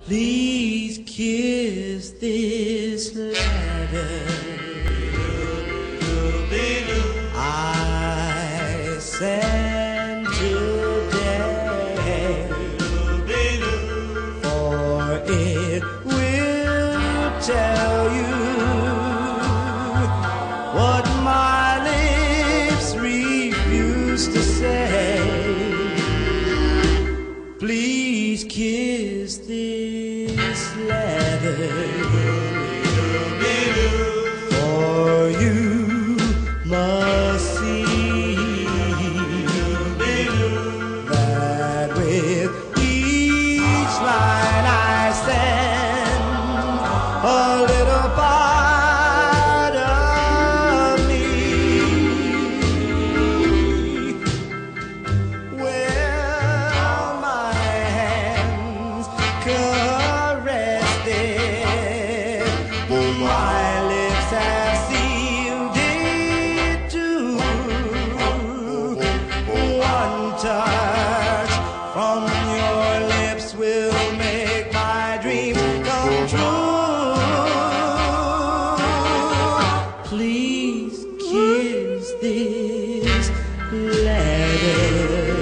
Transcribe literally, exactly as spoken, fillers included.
Please kiss this letter. I send today, for it will tell you what my lips refuse to say. Please kiss this letter, for you must see that with each line I send a little part of me. Well, my hands caressed it, my lips have sealed it too. One touch from your lips will make my dreams come true. Please kiss this letter.